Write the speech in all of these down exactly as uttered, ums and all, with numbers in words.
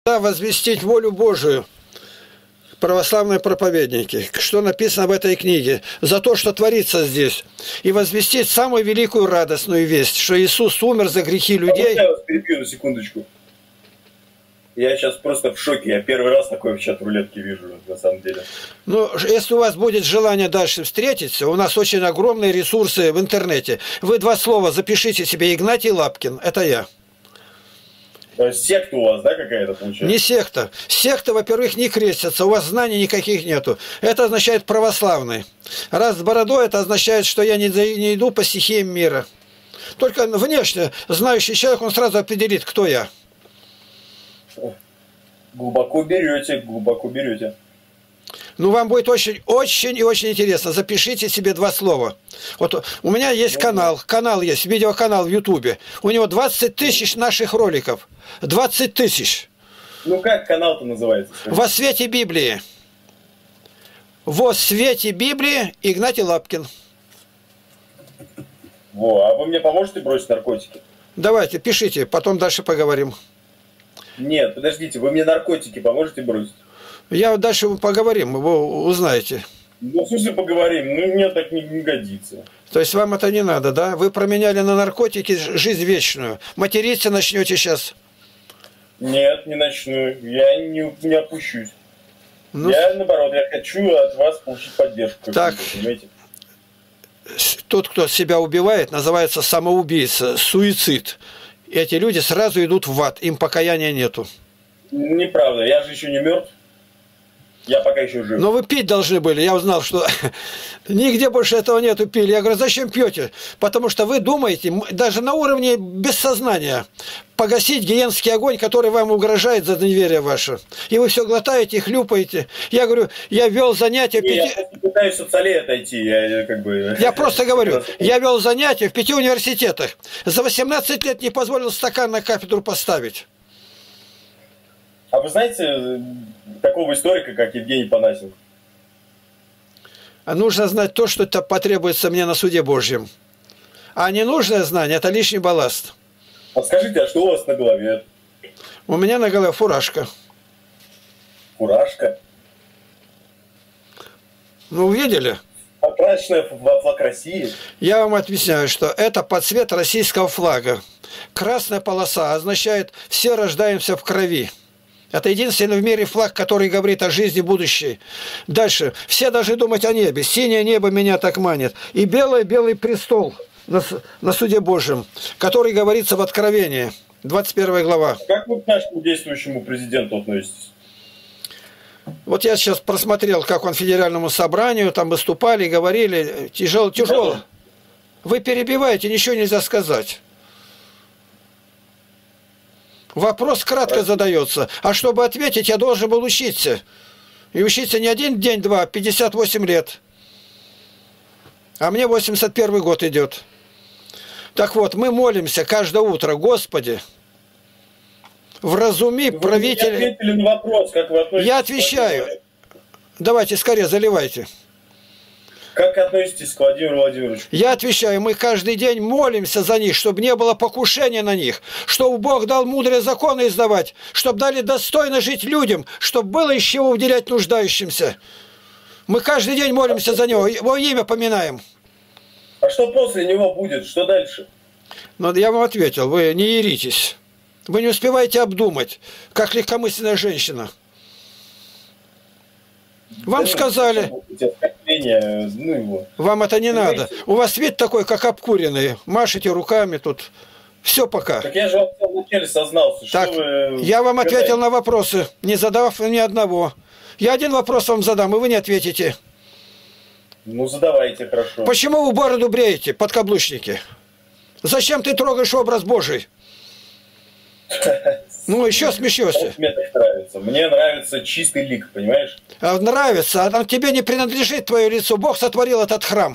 Возвестить волю Божию, православные проповедники, что написано в этой книге, за то, что творится здесь, и возвестить самую великую радостную весть, что Иисус умер за грехи людей. Я вас перебью на секундочку. Я сейчас просто в шоке. Я первый раз такое в чат-рулетке вижу, на самом деле. Ну, если у вас будет желание дальше встретиться, у нас очень огромные ресурсы в интернете. Вы два слова запишите себе: Игнатий Лапкин. Это я. То есть секта у вас, да, какая-то получается? Не секта. Секта, во-первых, не крестятся, у вас знаний никаких нету. Это означает православный. Раз с бородой, это означает, что я не, не иду по стихиям мира. Только внешне знающий человек, он сразу определит, кто я. Глубоко берете, глубоко берете. Ну, вам будет очень, очень и очень интересно. Запишите себе два слова. Вот у меня есть канал, канал есть, видеоканал в Ютубе. У него двадцать тысяч наших роликов. двадцать тысяч. Ну, как канал-то называется? Во свете Библии. Во свете Библии Игнатий Лапкин. Во, а вы мне поможете бросить наркотики? Давайте, пишите, потом дальше поговорим. Нет, подождите, вы мне наркотики поможете бросить? Я дальше поговорим, вы узнаете. Ну, в смысле поговорим? Ну, мне так не, не годится. То есть вам это не надо, да? Вы променяли на наркотики жизнь вечную. Материться начнете сейчас? Нет, не начну. Я не, не опущусь. Ну, я, наоборот, я хочу от вас получить поддержку. Так, понимаете? Тот, кто себя убивает, называется самоубийца, суицид. Эти люди сразу идут в ад, им покаяния нету. Неправда, я же еще не мертв. Я пока еще жив. Но вы пить должны были. Я узнал, что нигде больше этого нету, пили. Я говорю, зачем пьете? Потому что вы думаете, даже на уровне бессознания, погасить гиенский огонь, который вам угрожает за неверие ваше. И вы все глотаете, хлюпаете. Я говорю, я вел занятия... Не, пяти... Я пытаюсь от солей отойти. Я, как бы... я просто говорю, я вел занятия в пяти университетах. За восемнадцать лет не позволил стакан на кафедру поставить. А вы знаете такого историка, как Евгений Панасин? Нужно знать то, что это потребуется мне на суде Божьем. А ненужное знание – это лишний балласт. А скажите, а что у вас на голове? У меня на голове фуражка. Фуражка? Ну, увидели? Покрашенная во флаг России? Я вам объясняю, что это под цвет российского флага. Красная полоса означает «все рождаемся в крови». Это единственный в мире флаг, который говорит о жизни будущей. Дальше. Все должны думать о небе. Синее небо меня так манит. И белый-белый престол на, на суде Божьем, который говорится в Откровении. двадцать первая глава. Как вы к нашему действующему президенту относитесь? Вот я сейчас просмотрел, как он федеральному собранию, там выступали, говорили. Тяжело, тяжело. Вы перебиваете, ничего нельзя сказать. Вопрос кратко задается. А чтобы ответить, я должен был учиться. И учиться не один день, два, а пятьдесят восемь лет. А мне восемьдесят первый год идет. Так вот, мы молимся каждое утро: Господи, вразуми правителя. Вы не ответили на вопрос, как вы относитесь. Я отвечаю. Давайте скорее заливайте. Как относитесь к Владимиру Владимировичу? Я отвечаю, мы каждый день молимся за них, чтобы не было покушения на них, чтобы Бог дал мудрые законы издавать, чтобы дали достойно жить людям, чтобы было из чего уделять нуждающимся. Мы каждый день молимся за него, его имя поминаем. А что после него будет? Что дальше? Ну, я вам ответил, вы не еритесь. Вы не успеваете обдумать, как легкомысленная женщина. Вам да, сказали, ну его. Вам это не надо. У вас вид такой, как обкуренный. Машете руками тут. Все пока. Так я же вначале сознался. Так, что вы... я вам ответил на вопросы, не задав ни одного. Я один вопрос вам задам, и вы не ответите. Ну, задавайте, хорошо. Почему вы бороду бреете, подкаблучники? Зачем ты трогаешь образ Божий? Ну, еще смеешься. Мне так нравится. Мне нравится чистый лик, понимаешь? А нравится, а тебе не принадлежит твое лицо. Бог сотворил этот храм.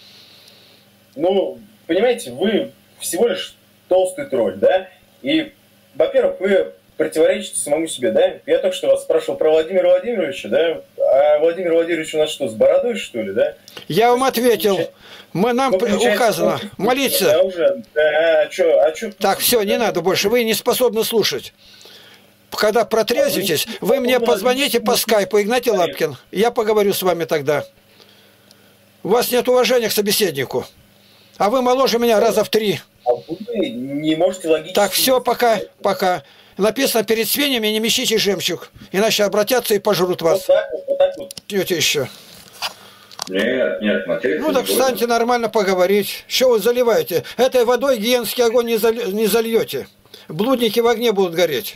Ну, понимаете, вы всего лишь толстый тролль, да? И, во-первых, вы противоречите самому себе, да? Я только что вас спрашивал про Владимира Владимировича, да? А Владимир Владимирович у нас что, с бородой, что ли, да? Я вам ответил. Мы, нам ну, указано молиться. Уже, да, а чё, а чё, так, все, не надо больше. Вы не способны слушать. когда протрезвитесь, вы мне позвоните по скайпу, Игнатий Лапкин. Я поговорю с вами тогда. У вас нет уважения к собеседнику. А вы моложе меня раза в три. А вы не можете логически... Так, все, пока, пока. Написано, перед свиньями не мещите жемчуг, иначе обратятся и пожрут вас. Вот так вот, вот так вот. Пьете еще. Нет, нет, смотрите. Ну так встаньте нормально поговорить. Что вы заливаете? Этой водой гиенский огонь не, заль... не зальете. Блудники в огне будут гореть.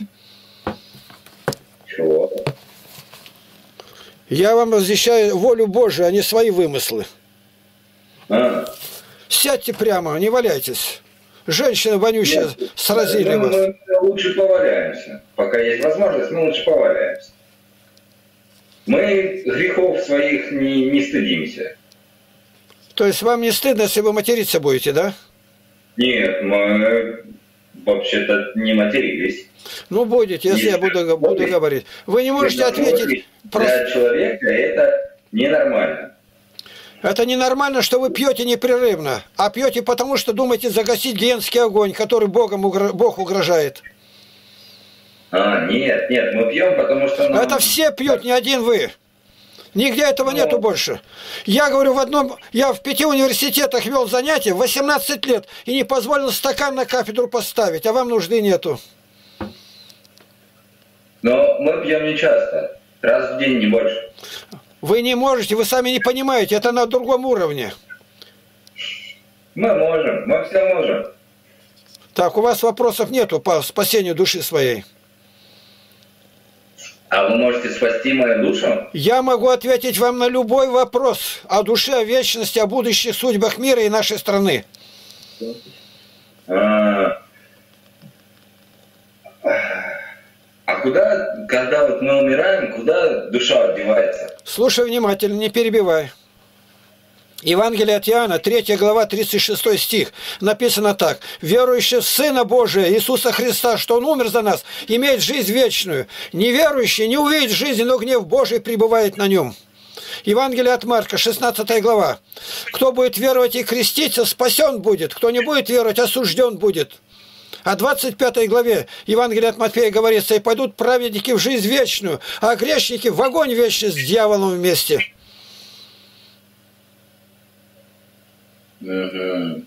Чего? Я вам разъясняю волю Божию, а не свои вымыслы. А. Сядьте прямо, не валяйтесь. Женщины вонючие Нет, сразили мы, вас. мы лучше поваляемся. Пока есть возможность, мы лучше поваляемся. Мы грехов своих не, не стыдимся. То есть вам не стыдно, если вы материться будете, да? Нет, мы вообще-то не матерились. Ну, будете, если я буду, буду говорить. Вы не можете ответить... Для Просто... человека это ненормально. Это ненормально, что вы пьете непрерывно, а пьете потому, что думаете загасить гиенский огонь, который Богом угр... Бог угрожает. А, нет, нет, мы пьем, потому что... Нам... Это все пьют, не один вы. Нигде этого Но... нету больше. Я говорю, в одном, я в пяти университетах вел занятия в восемнадцать лет и не позволил стакан на кафедру поставить, а вам нужды нету. Но мы пьем не часто, раз в день, не больше. Вы не можете, вы сами не понимаете, это на другом уровне. Мы можем, мы все можем. Так, у вас вопросов нету по спасению души своей? А вы можете спасти мою душу? Я могу ответить вам на любой вопрос о душе, о вечности, о будущих судьбах мира и нашей страны. А, а куда, когда вот мы умираем, куда душа одевается? Слушай внимательно, не перебивай. Евангелие от Иоанна, третья глава, тридцать шестой стих. Написано так. «Верующий в Сына Божия, Иисуса Христа, что Он умер за нас, имеет жизнь вечную. Неверующий не увидит жизни, но гнев Божий пребывает на нем». Евангелие от Марка, шестнадцатая глава. «Кто будет веровать и креститься, спасен будет. Кто не будет веровать, осужден будет». А в двадцать пятой главе Евангелия от Матфея говорится: «И пойдут праведники в жизнь вечную, а грешники в огонь вечный с дьяволом вместе». Угу.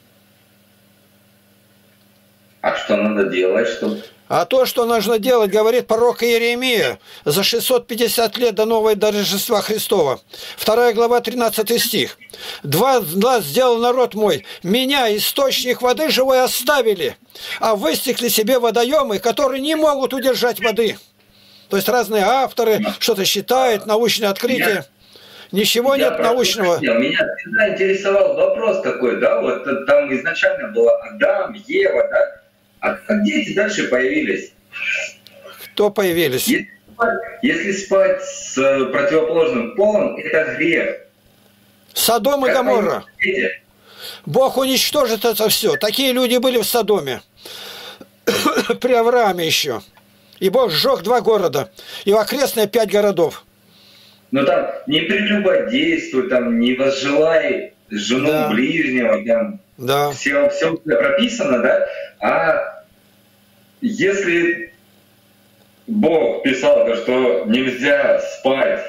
А что надо делать, чтобы... А то, что нужно делать, говорит пророк Иеремия за шестьсот пятьдесят лет до нового до Рождества Христова. Вторая глава, тринадцатый стих. «Два зла сделал народ мой, меня, источник воды живой, оставили, а выстекли себе водоемы, которые не могут удержать воды». То есть разные авторы что-то считают, научные открытия. Ничего Я нет научного. Меня всегда интересовал вопрос такой, да, вот там изначально было Адам, Ева, да, а как дети дальше появились? Кто появились? Если спать, если спать с противоположным полом, это грех. Содом и Гоморра. Бог уничтожит это все. Такие люди были в Содоме. При Аврааме еще. И Бог сжег два города. И в окрестные пять городов. Ну там не прелюбодействуй, там не возжелай жену да. ближнего, там да. все, все прописано, да? А если Бог писал, то, что нельзя спать,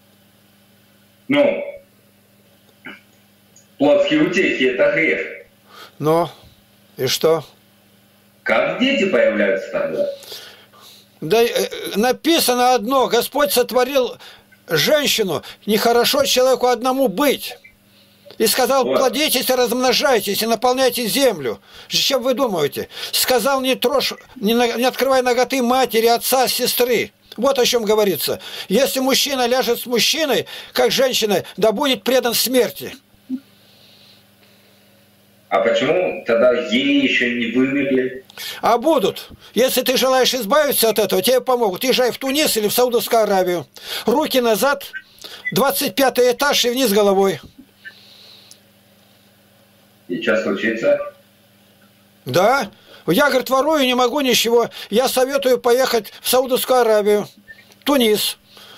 ну, плотские утехи — это грех. Ну, и что? Как дети появляются тогда? Да написано одно: Господь сотворил женщину, нехорошо человеку одному быть. И сказал: вот. Плодитесь и размножайтесь, и наполняйте землю. Чем вы думаете? Сказал: не трожь, не, не открывай наготы матери, отца, сестры. Вот о чем говорится. Если мужчина ляжет с мужчиной, как женщина, да будет предан смерти. А почему тогда ей еще не вымерли? А будут. Если ты желаешь избавиться от этого, тебе помогут. Езжай в Тунис или в Саудовскую Аравию. Руки назад, двадцать пятый этаж и вниз головой. И что случится? Да. Я, говорит, ворую, не могу ничего. Я советую поехать в Саудовскую Аравию, Тунис.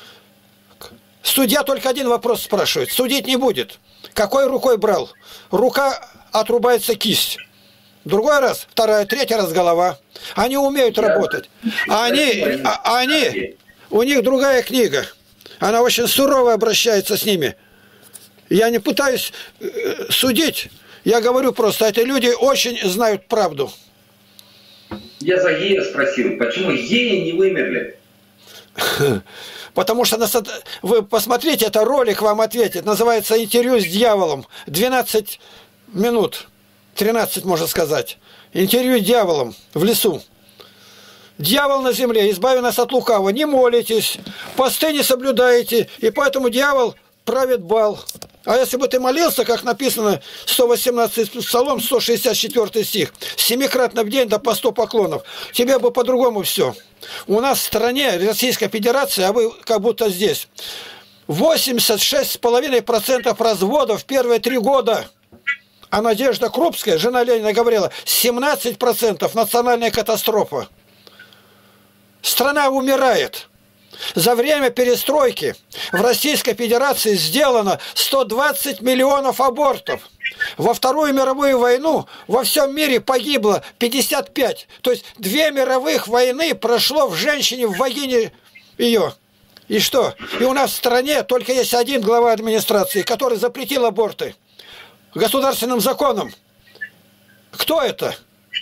Судья только один вопрос спрашивает. Судить не будет. Какой рукой брал? Рука... отрубается кисть. другой раз, второй, третий раз голова. Они умеют Я... работать. А они, а, они, у них другая книга. Она очень сурово обращается с ними. Я не пытаюсь э, судить. Я говорю просто, эти люди очень знают правду. Я за Гея спросил, почему Геи не вымерли? Потому что вы посмотрите, это ролик вам ответит. Называется «Интервью с дьяволом». двенадцать минут. тринадцать, можно сказать. Интервью с дьяволом в лесу. Дьявол на земле, избави нас от лукавого. Не молитесь, посты не соблюдаете, и поэтому дьявол правит бал. А если бы ты молился, как написано сто восемнадцатый Псалом, сто шестьдесят четвёртый стих, семикратно в день да по сто поклонов, тебе бы по-другому все. У нас в стране, Российской Федерации, а вы как будто здесь, восемьдесят шесть целых пять десятых процента разводов в первые три года. А Надежда Крупская, жена Ленина, говорила, семнадцать процентов национальная катастрофа. Страна умирает. За время перестройки в Российской Федерации сделано сто двадцать миллионов абортов. Во Вторую мировую войну во всем мире погибло пятьдесят пять. То есть две мировых войны прошло в женщине, в вагине ее. И что? И у нас в стране только есть один глава администрации, который запретил аборты государственным законом. Кто это?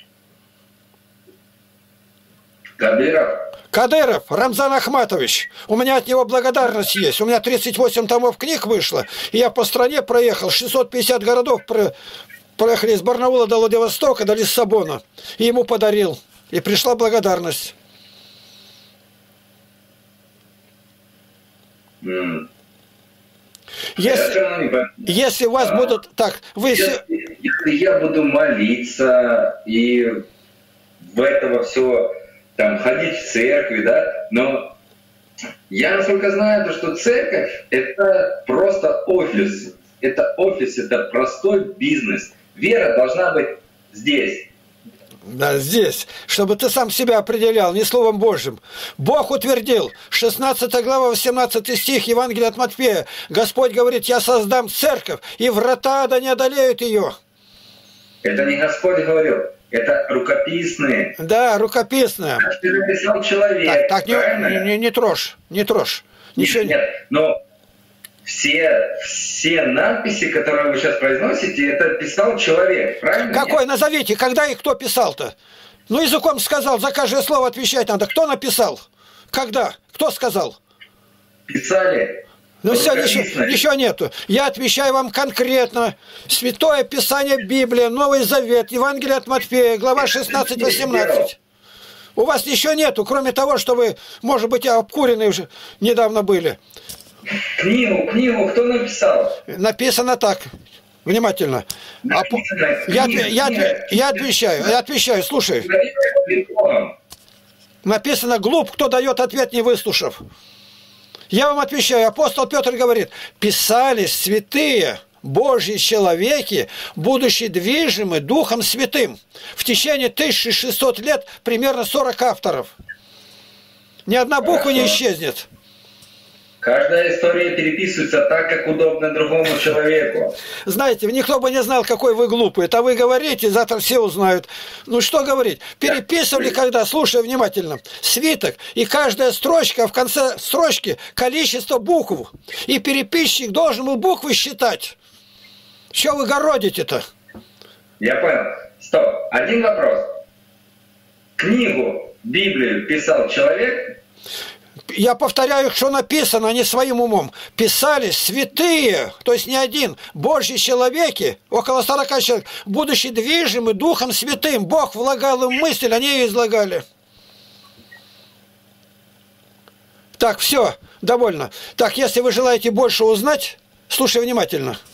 Кадыров. Кадыров, Рамзан Ахматович. У меня от него благодарность есть. У меня тридцать восемь томов книг вышло. И я по стране проехал. шестьсот пятьдесят городов про... проехали из Барнаула до Владивостока, до Лиссабона. И ему подарил. И пришла благодарность. Mm. Если, если у вас а, будут... Так, вы... Если, если я буду молиться и в этого все... там, ходить в церкви, да, но я, насколько знаю, то, что церковь — это просто офис, это офис, это простой бизнес. Вера должна быть здесь. Да, здесь, чтобы ты сам себя определял, не Словом Божьим. Бог утвердил, шестнадцатая глава, восемнадцатый стих Евангелия от Матфея. Господь говорит, я создам церковь, и врата ада не одолеют ее. Это не Господь говорил. Это рукописные. Да, рукописные. Это написал человек. Так, так не, не, не трожь, не трожь. Ничего... Нет, нет, но все, все надписи, которые вы сейчас произносите, это писал человек, правильно? Какой? Назовите, когда и кто писал-то? Ну, языком сказал, за каждое слово отвечать надо. Кто написал? Когда? Кто сказал? Писали. Ну все, ничего, ничего нету. Я отвечаю вам конкретно. Святое Писание, Библия, Новый Завет, Евангелие от Матфея, глава шестнадцать восемнадцать. У вас ничего нету, кроме того, что вы, может быть, обкуренные уже недавно были. Книгу, книгу кто написал? Написано так. Внимательно. Написано, а, я, книга, я, я, я отвечаю, я отвечаю, слушай. Написано, глуп, кто дает ответ, не выслушав. Я вам отвечаю, апостол Петр говорит, писались святые Божьи человеки, будучи движимы Духом Святым. В течение тысячи шестисот лет примерно сорок авторов. Ни одна буква Хорошо. Не исчезнет. Каждая история переписывается так, как удобно другому человеку. Знаете, никто бы не знал, какой вы глупый. Это вы говорите, завтра все узнают. Ну что говорить? Переписывали когда, слушай внимательно, свиток, и каждая строчка, в конце строчки количество букв. И переписчик должен был буквы считать. Что вы городите-то? Я понял. Стоп. Один вопрос. Книгу, Библию писал человек? Я повторяю, что написано, а не своим умом. Писали святые, то есть не один, Божьи человеки, около сорока человек, будучи движимы Духом Святым. Бог влагал им мысль, они ее излагали. Так, все, довольно. Так, если вы желаете больше узнать, слушай внимательно.